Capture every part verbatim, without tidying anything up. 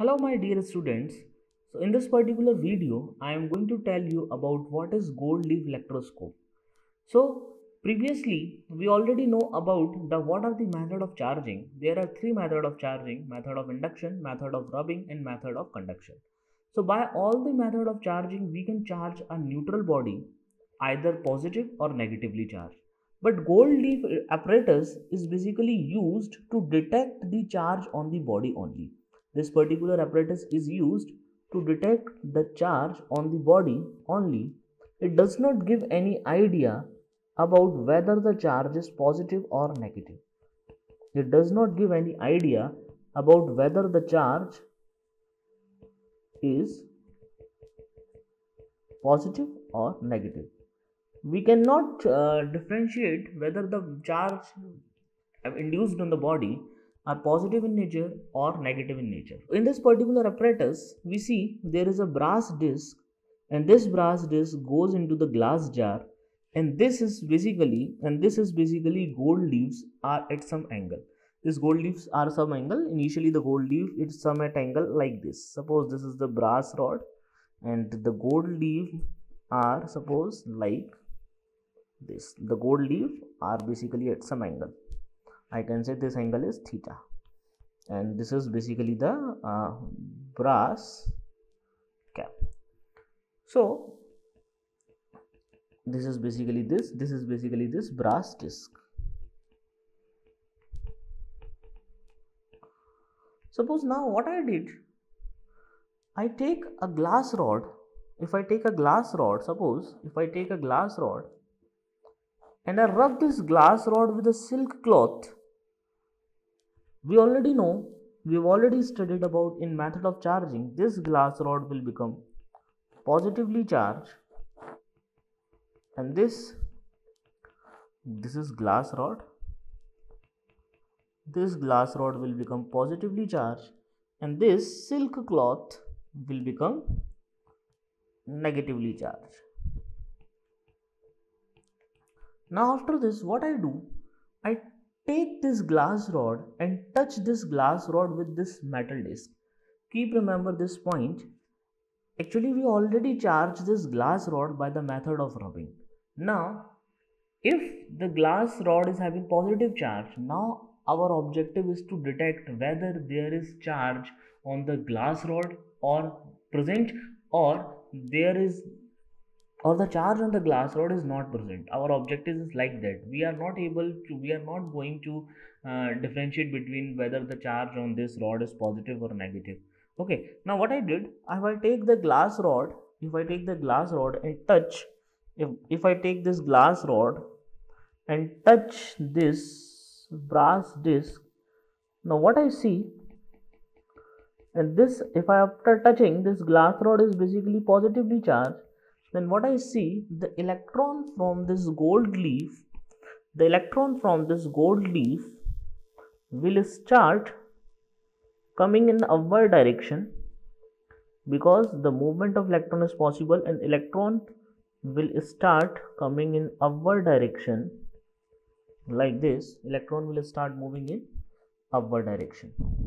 Hello my dear students. So in this particular video I am going to tell you about what is gold leaf electroscope. So previously we already know about the what are the method of charging. There are three method of charging: method of induction, method of rubbing and method of conduction. So by all the method of charging we can charge a neutral body either positive or negatively charged. But gold leaf apparatus is basically used to detect the charge on the body only. This particular apparatus is used to detect the charge on the body only. It does not give any idea about whether the charge is positive or negative. It does not give any idea about whether the charge is positive or negative. We cannot uh, differentiate whether the charge induced on the body are positive in nature or negative in nature. In this particular apparatus, we see there is a brass disc, and this brass disc goes into the glass jar, and this is basically and this is basically gold leaves are at some angle. These gold leaves are some angle. Initially, the gold leaf is some at angle like this. Suppose this is the brass rod, and the gold leaf are suppose like this. The gold leaf are basically at some angle. I can say this angle is theta, and this is basically the uh, brass cap. So this is basically this this is basically this brass disc. Suppose now what I did, I take a glass rod. If I take a glass rod, suppose if I take a glass rod and I rub this glass rod with a silk cloth, we already know, we've already studied about in method of charging, this glass rod will become positively charged, and this this is glass rod. This glass rod will become positively charged, and this silk cloth will become negatively charged. Now after this, what I do, I take this glass rod and touch this glass rod with this metal disc. Keep remember this point. Actually, we already charged this glass rod by the method of rubbing. Now, if the glass rod is having positive charge, now our objective is to detect whether there is charge on the glass rod or present, or there is or the charge on the glass rod is not present. Our objective is like that. We are not able to we are not going to uh, differentiate between whether the charge on this rod is positive or negative. Okay, now what I did, if I take the glass rod if I take the glass rod and touch if, if I take this glass rod and touch this brass disc, now what I see, and this if I after touching this glass rod is basically positively charged, then what I see, the electron from this gold leaf, the electron from this gold leaf will start coming in the upward direction, because the movement of electron is possible, and electron will start coming in upward direction like this. Electron will start moving in upward direction,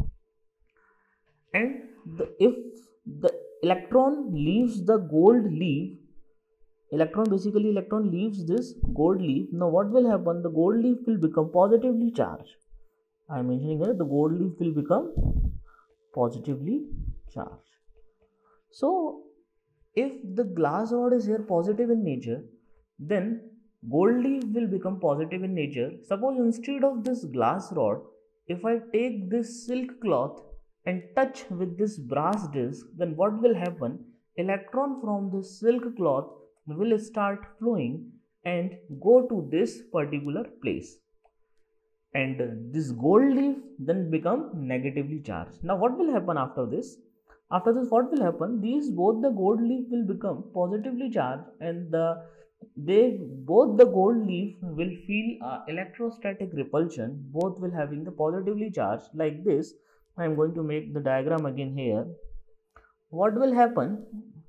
and the, if the electron leaves the gold leaf, electron basically electron leaves this gold leaf, now what will happen, the gold leaf will become positively charged. I am mentioning here the gold leaf will become positively charged. So if the glass rod is here positive in nature, then gold leaf will become positive in nature. Suppose instead of this glass rod, if I take this silk cloth and touch with this brass disc, then what will happen, electron from this silk cloth will start flowing and go to this particular place, and this gold leaf then become negatively charged. Now what will happen after this, after this what will happen, these both the gold leaf will become positively charged, and the they both the gold leaf will feel uh, electrostatic repulsion, both will having the positively charged like this. I am going to make the diagram again here. What will happen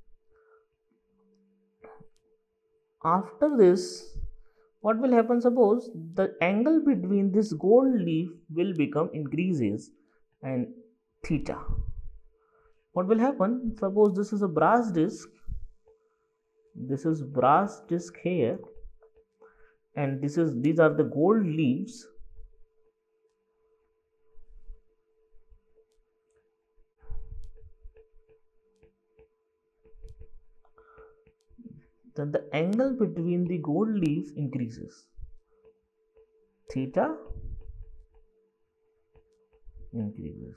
after this, what will happen, suppose the angle between this gold leaf will become increases and theta. what will happen, suppose this is a brass disc, this is brass disc here, and this is these are the gold leaves. Then the angle between the gold leaves increases, theta increases.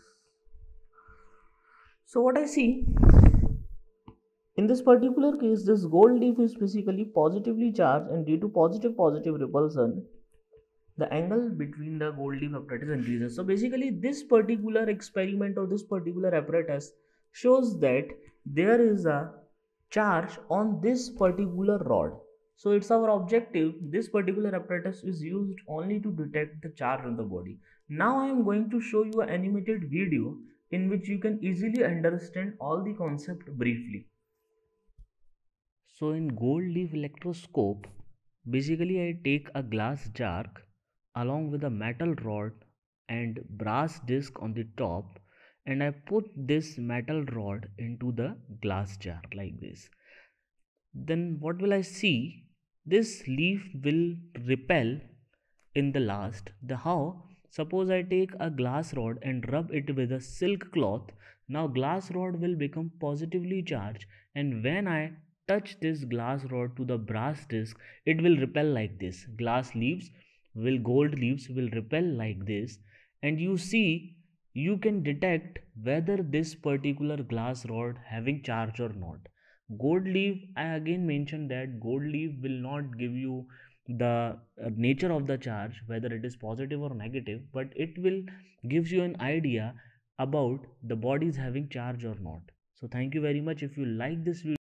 So what I see, in this particular case, this gold leaf is physically positively charged, and due to positive positive repulsion, the angle between the gold leaf apparatus increases. So basically, this particular experiment or this particular apparatus shows that there is a charge on this particular rod. So it's our objective. This particular apparatus is used only to detect the charge on the body. Now I am going to show you an animated video in which you can easily understand all the concept briefly. So in gold leaf electroscope, basically I take a glass jar along with a metal rod and brass disc on the top, and I put this metal rod into the glass jar like this. Then what will I see? This leaf will repel in the last. The how? Suppose I take a glass rod and rub it with a silk cloth. Now glass rod will become positively charged, and when I touch this glass rod to the brass disc, it will repel like this. Glass leaves will gold leaves will repel like this, and you see you can detect whether this particular glass rod having charge or not. Gold leaf, I again mentioned that gold leaf will not give you the uh, nature of the charge, whether it is positive or negative, but it will gives you an idea about the body is having charge or not. So thank you very much. If you like this video,